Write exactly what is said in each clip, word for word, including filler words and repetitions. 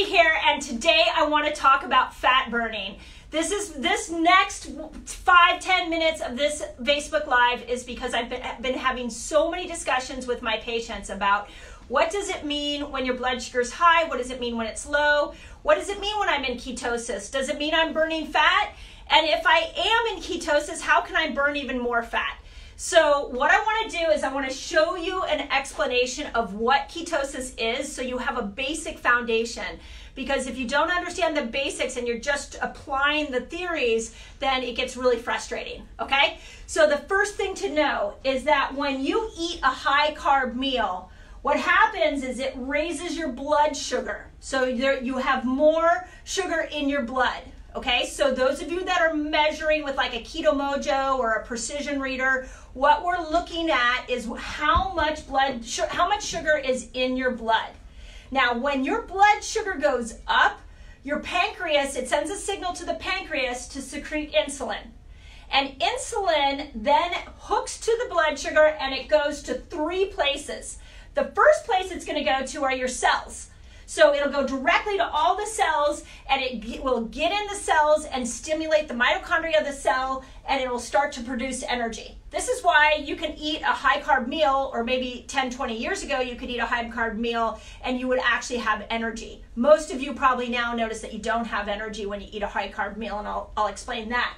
here, and today I want to talk about fat burning. This is this next five, ten minutes of this Facebook Live is because I've been, been having so many discussions with my patients about what does it mean when your blood sugar is high? What does it mean when it's low? What does it mean when I'm in ketosis? Does it mean I'm burning fat? And if I am in ketosis, how can I burn even more fat? So what I want to do is I want to show you an explanation of what ketosis is so you have a basic foundation. Because if you don't understand the basics and you're just applying the theories, then it gets really frustrating, okay? So the first thing to know is that when you eat a high carb meal, what happens is it raises your blood sugar. So there, you have more sugar in your blood. Okay, so those of you that are measuring with like a Keto Mojo or a precision reader, what we're looking at is how much blood, how much sugar is in your blood. Now, when your blood sugar goes up, your pancreas, it sends a signal to the pancreas to secrete insulin. And insulin then hooks to the blood sugar and it goes to three places. The first place it's going to go to are your cells. So it'll go directly to all the cells and it will get in the cells and stimulate the mitochondria of the cell and it will start to produce energy. This is why you can eat a high carb meal, or maybe ten, twenty years ago you could eat a high carb meal and you would actually have energy. Most of you probably now notice that you don't have energy when you eat a high carb meal, and I'll, I'll explain that.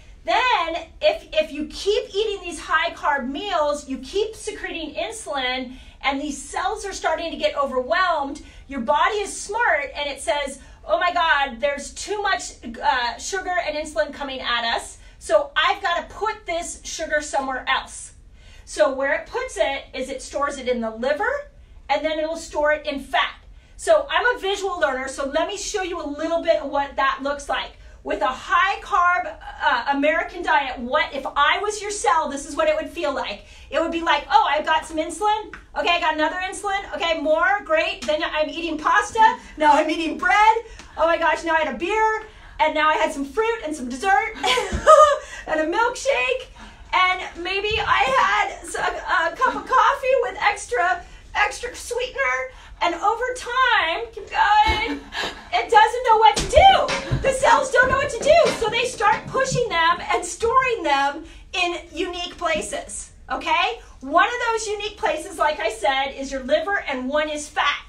Then if, if you keep eating these high carb meals, you keep secreting insulin and these cells are starting to get overwhelmed, your body is smart and it says, oh my God, there's too much uh, sugar and insulin coming at us, so I've got to put this sugar somewhere else. So where it puts it is it stores it in the liver and then it'll store it in fat. So I'm a visual learner, so let me show you a little bit of what that looks like. With a high carb uh, American diet, what if I was your cell, this is what it would feel like. It would be like, oh, I've got some insulin. Okay, I got another insulin. Okay, more, great. Then I'm eating pasta. Now I'm eating bread. Oh my gosh, now I had a beer. And now I had some fruit and some dessert and a milkshake. And maybe I had a, a cup of coffee with extra, extra sweetener. And over time, keep going, it doesn't know what to do. The cells don't know what to do. So they start pushing them and storing them in unique places, okay? One of those unique places, like I said, is your liver and one is fat.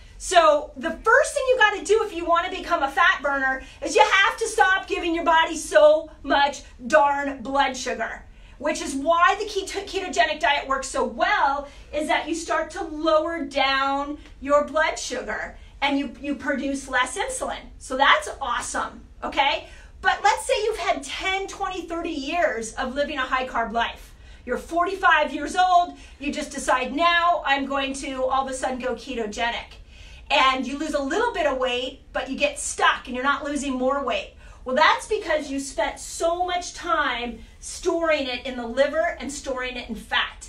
So the first thing you got to do if you want to become a fat burner is you have to stop giving your body so much darn blood sugar. Which is why the keto ketogenic diet works so well, is that you start to lower down your blood sugar and you, you produce less insulin. So that's awesome, okay? But let's say you've had ten, twenty, thirty years of living a high carb life. You're forty-five years old, you just decide now I'm going to all of a sudden go ketogenic. And you lose a little bit of weight, but you get stuck and you're not losing more weight. Well, that's because you spent so much time storing it in the liver and storing it in fat.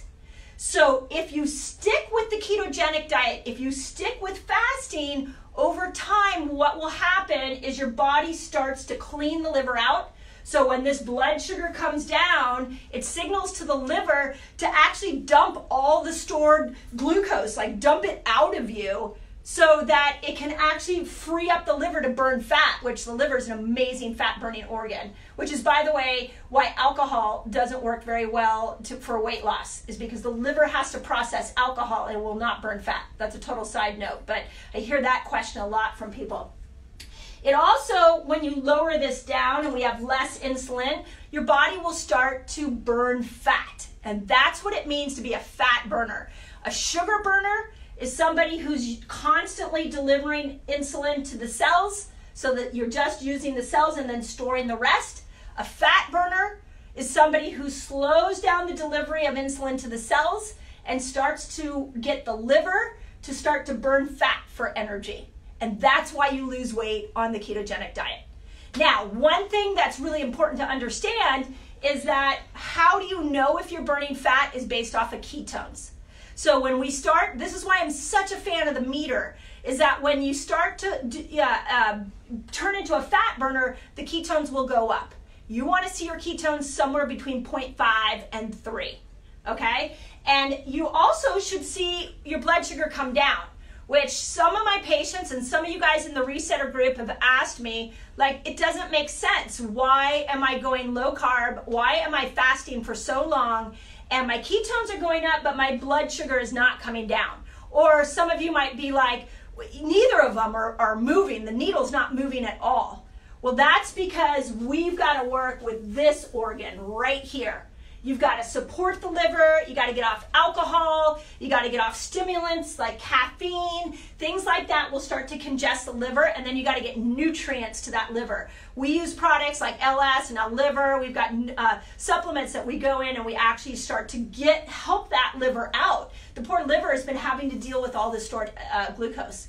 So if you stick with the ketogenic diet, if you stick with fasting, over time what will happen is your body starts to clean the liver out. So when this blood sugar comes down, it signals to the liver to actually dump all the stored glucose, like dump it out of you, so that it can actually free up the liver to burn fat, which the liver is an amazing fat burning organ, which is, by the way, why alcohol doesn't work very well to, for weight loss, is because the liver has to process alcohol and will not burn fat. That's a total side note, but I hear that question a lot from people. It also, when you lower this down and we have less insulin, your body will start to burn fat. And that's what it means to be a fat burner. A sugar burner is somebody who's constantly delivering insulin to the cells so that you're just using the cells and then storing the rest. A fat burner is somebody who slows down the delivery of insulin to the cells and starts to get the liver to start to burn fat for energy. And that's why you lose weight on the ketogenic diet. Now, one thing that's really important to understand is that how do you know if you're burning fat is based off of ketones. So when we start, this is why I'm such a fan of the meter, is that when you start to uh, uh, turn into a fat burner, the ketones will go up. You want to see your ketones somewhere between zero point five and three, okay? And you also should see your blood sugar come down. which some of my patients and some of you guys in the Resetter group have asked me, like, it doesn't make sense. Why am I going low carb? Why am I fasting for so long? And my ketones are going up, but my blood sugar is not coming down. Or some of you might be like, neither of them are, are moving. The needle's not moving at all. Well, that's because we've got to work with this organ right here. You've got to support the liver, you got to get off alcohol, you got to get off stimulants like caffeine, things like that will start to congest the liver, and then you got to get nutrients to that liver. We use products like L S and now liver, we've got uh, supplements that we go in and we actually start to get, help that liver out. The poor liver has been having to deal with all this stored uh, glucose.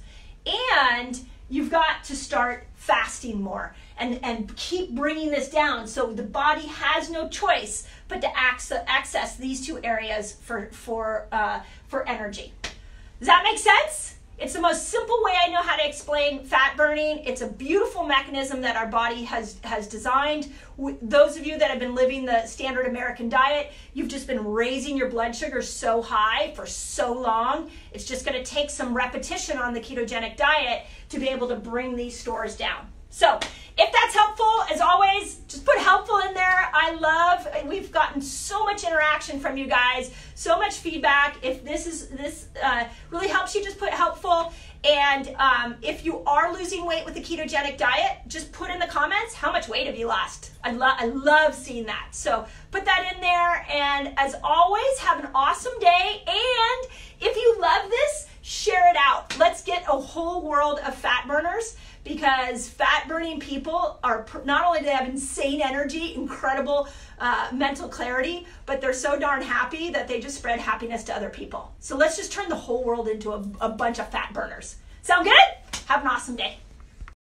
And you've got to start fasting more and, and keep bringing this down so the body has no choice but to access, access these two areas for, for, uh, for energy. Does that make sense? It's the most simple way I know how to explain fat burning. It's a beautiful mechanism that our body has, has designed. Those of you that have been living the standard American diet, you've just been raising your blood sugar so high for so long. It's just going to take some repetition on the ketogenic diet to be able to bring these stores down. So if that's helpful, as always, just put helpful in there. I love, we've gotten so much interaction from you guys, so much feedback. If this is this uh, really helps you, just put helpful. And um, if you are losing weight with the ketogenic diet, just put in the comments, how much weight have you lost? I, lo I love seeing that. So put that in there. And as always, have an awesome day. And if you love this, share it out. Let's get a whole world of fat burners, because fat burning people are, not only do they have insane energy, incredible uh, mental clarity, but they're so darn happy that they just spread happiness to other people. So let's just turn the whole world into a, a bunch of fat burners. Sound good? Have an awesome day.